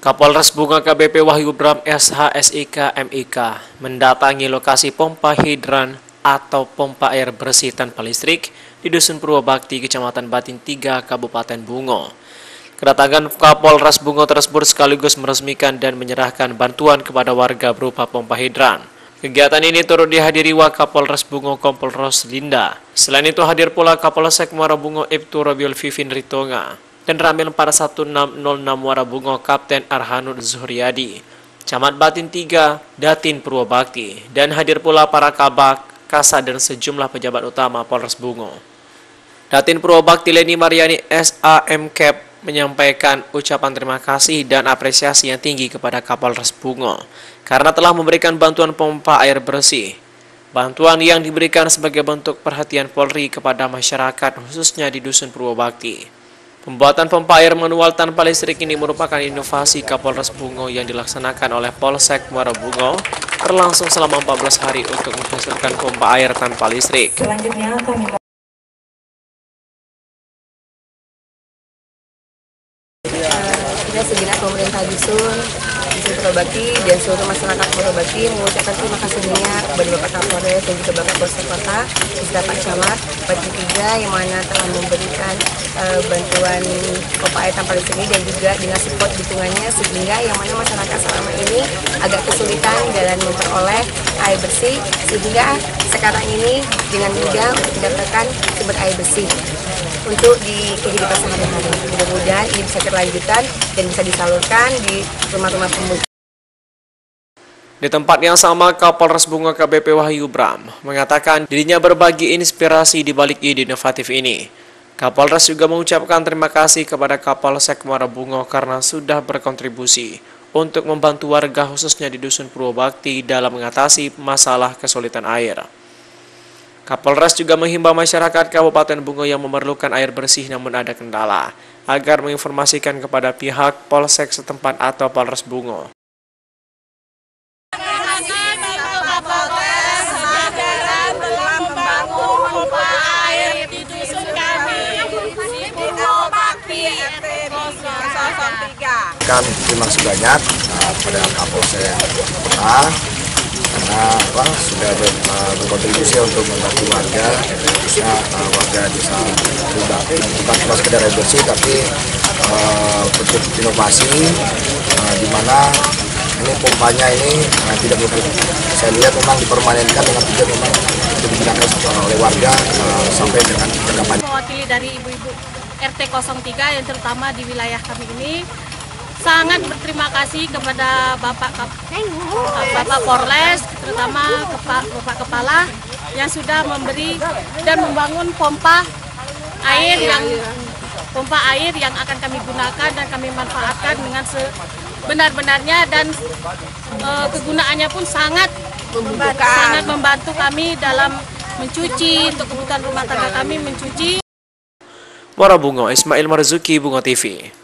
Kapolres Bungo AKBP Wahyu Bram SH.SIK MIK mendatangi lokasi pompa hidran atau pompa air bersih tanpa listrik di Dusun Purwobakti, Kecamatan Batin 3, Kabupaten Bungo. Kedatangan Kapolres Bungo tersebut sekaligus meresmikan dan menyerahkan bantuan kepada warga berupa pompa hidran. Kegiatan ini turut dihadiri Wakapolres Bungo Kompol Roslinda. Selain itu hadir pula Kapolsek Muara Bungo Ibtu Robiul Vivin Ritonga dan Ramil 4606 Muara Bungo Kapten Arhanud Zuhriadi, Camat Batin 3, Datin Purwobakti, dan hadir pula para kabak, kasat dan sejumlah pejabat utama Polres Bungo. Datin Purwobakti Leni Mariani SAMKEP menyampaikan ucapan terima kasih dan apresiasi yang tinggi kepada Kapolres Bungo karena telah memberikan bantuan pompa air bersih. Bantuan yang diberikan sebagai bentuk perhatian Polri kepada masyarakat khususnya di Dusun Purwobakti. Pembuatan pompa air manual tanpa listrik ini merupakan inovasi Kapolres Bungo yang dilaksanakan oleh Polsek Muara Bungo berlangsung selama 14 hari untuk menghasilkan pompa air tanpa listrik. Selanjutnya kami kita segenap pemerintah Dusun Purwobakti dan seluruh masyarakat Purwobakti mengucapkan terima kasih banyak kepada Bapak Kapolres dan juga Bapak Polsek Kota, beserta Pak Camat, Batin 3 yang mana telah memberikan bantuan pompa air tanpa listrik ini dan juga dengan support dukungannya sehingga yang mana masyarakat selama ini agak kesulitan dalam memperoleh air bersih sehingga sekarang ini dengan mudah mendapatkan sumber air bersih untuk di kehidupan sehari-hari. Mudah-mudahan ini bisa terlanjutkan dan bisa disalurkan di rumah-rumah pemuda. Di tempat yang sama, Kapolres Bungo AKBP Wahyu Bram mengatakan dirinya berbagi inspirasi di balik ide inovatif ini. Kapolres juga mengucapkan terima kasih kepada Kapolsek Muara Bungo karena sudah berkontribusi untuk membantu warga khususnya di Dusun Purwobakti dalam mengatasi masalah kesulitan air. Kapolres juga menghimbau masyarakat Kabupaten Bungo yang memerlukan air bersih namun ada kendala agar menginformasikan kepada pihak Polsek setempat atau Polres Bungo. Terima kasih banyak kepada Kapolsek Kota karena sudah berkontribusi untuk membantu warga, bisa warga bisa bukan cuma sekedar air bersih tapi bentuk inovasi di mana ini pompanya ini tidak perlu saya lihat memang dipermanenkan dengan tujuan memang itu digunakan oleh warga sampai dengan jangka. Mewakili dari ibu-ibu RT 03 yang terutama di wilayah kami ini sangat berterima kasih kepada Bapak Polres, terutama Bapak Kepala yang sudah memberi dan membangun pompa air yang akan kami gunakan dan kami manfaatkan dengan sebenar-benarnya dan kegunaannya pun sangat membantu kami dalam mencuci untuk kebutuhan rumah tangga kami mencuci. Muara Bungo, Ismail Marzuki, Bungo TV.